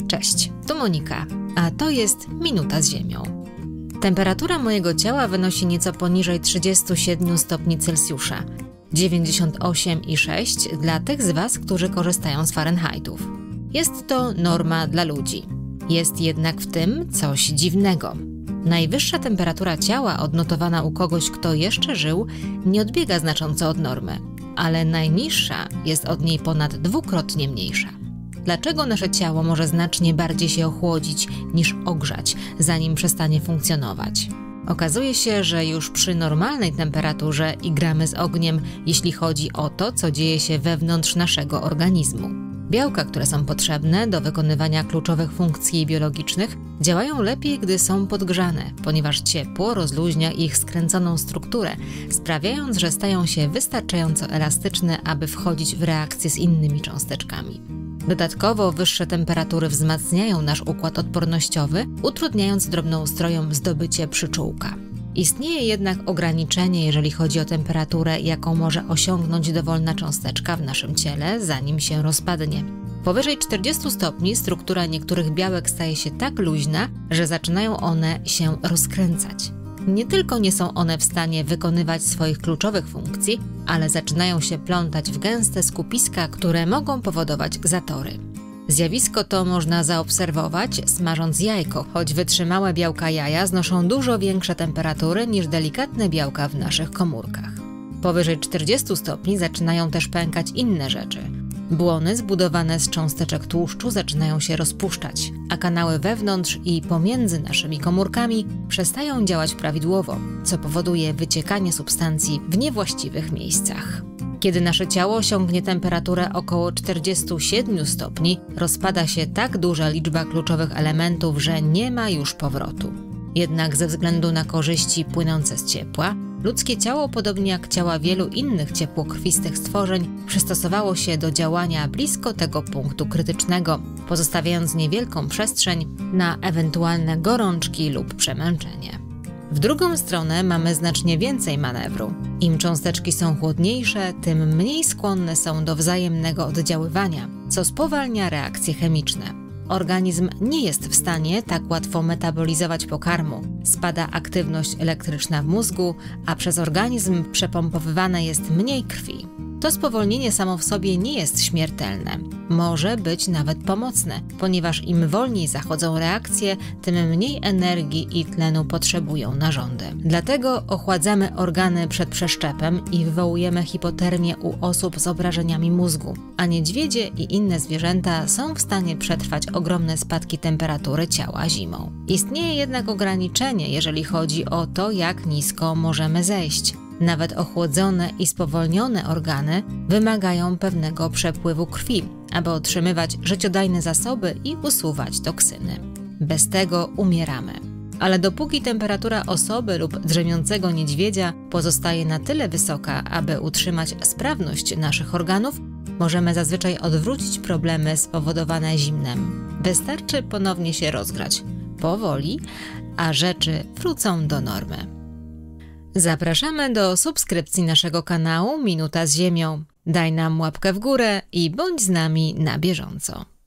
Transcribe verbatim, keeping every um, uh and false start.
Cześć, tu Monika, a to jest Minuta z Ziemią. Temperatura mojego ciała wynosi nieco poniżej trzydziestu siedmiu stopni Celsjusza, dziewięćdziesiąt osiem i sześć dla tych z Was, którzy korzystają z Fahrenheitów. Jest to norma dla ludzi. Jest jednak w tym coś dziwnego. Najwyższa temperatura ciała odnotowana u kogoś, kto jeszcze żył, nie odbiega znacząco od normy, ale najniższa jest od niej ponad dwukrotnie mniejsza. Dlaczego nasze ciało może znacznie bardziej się ochłodzić niż ogrzać, zanim przestanie funkcjonować? Okazuje się, że już przy normalnej temperaturze igramy z ogniem, jeśli chodzi o to, co dzieje się wewnątrz naszego organizmu. Białka, które są potrzebne do wykonywania kluczowych funkcji biologicznych, działają lepiej, gdy są podgrzane, ponieważ ciepło rozluźnia ich skręconą strukturę, sprawiając, że stają się wystarczająco elastyczne, aby wchodzić w reakcję z innymi cząsteczkami. Dodatkowo wyższe temperatury wzmacniają nasz układ odpornościowy, utrudniając drobnoustrojom zdobycie przyczółka. Istnieje jednak ograniczenie, jeżeli chodzi o temperaturę, jaką może osiągnąć dowolna cząsteczka w naszym ciele, zanim się rozpadnie. Powyżej czterdziestu stopni struktura niektórych białek staje się tak luźna, że zaczynają one się rozkręcać. Nie tylko nie są one w stanie wykonywać swoich kluczowych funkcji, ale zaczynają się plątać w gęste skupiska, które mogą powodować zatory. Zjawisko to można zaobserwować smażąc jajko, choć wytrzymałe białka jaja znoszą dużo większe temperatury niż delikatne białka w naszych komórkach. Powyżej czterdziestu stopni zaczynają też pękać inne rzeczy. Błony zbudowane z cząsteczek tłuszczu zaczynają się rozpuszczać, a kanały wewnątrz i pomiędzy naszymi komórkami przestają działać prawidłowo, co powoduje wyciekanie substancji w niewłaściwych miejscach. Kiedy nasze ciało osiągnie temperaturę około czterdziestu siedmiu stopni, rozpada się tak duża liczba kluczowych elementów, że nie ma już powrotu. Jednak ze względu na korzyści płynące z ciepła, ludzkie ciało, podobnie jak ciała wielu innych ciepłokrwistych stworzeń, przystosowało się do działania blisko tego punktu krytycznego, pozostawiając niewielką przestrzeń na ewentualne gorączki lub przemęczenie. W drugą stronę mamy znacznie więcej manewru. Im cząsteczki są chłodniejsze, tym mniej skłonne są do wzajemnego oddziaływania, co spowalnia reakcje chemiczne. Organizm nie jest w stanie tak łatwo metabolizować pokarmu. Spada aktywność elektryczna w mózgu, a przez organizm przepompowywane jest mniej krwi. To spowolnienie samo w sobie nie jest śmiertelne. Może być nawet pomocne, ponieważ im wolniej zachodzą reakcje, tym mniej energii i tlenu potrzebują narządy. Dlatego ochładzamy organy przed przeszczepem i wywołujemy hipotermię u osób z obrażeniami mózgu, a niedźwiedzie i inne zwierzęta są w stanie przetrwać ogromne spadki temperatury ciała zimą. Istnieje jednak ograniczenie, jeżeli chodzi o to, jak nisko możemy zejść. Nawet ochłodzone i spowolnione organy wymagają pewnego przepływu krwi, aby otrzymywać życiodajne zasoby i usuwać toksyny. Bez tego umieramy. Ale dopóki temperatura osoby lub drzemiącego niedźwiedzia pozostaje na tyle wysoka, aby utrzymać sprawność naszych organów, możemy zazwyczaj odwrócić problemy spowodowane zimnem. Wystarczy ponownie się rozgrzać, powoli, a rzeczy wrócą do normy. Zapraszamy do subskrypcji naszego kanału Minuta z Ziemią. Daj nam łapkę w górę i bądź z nami na bieżąco.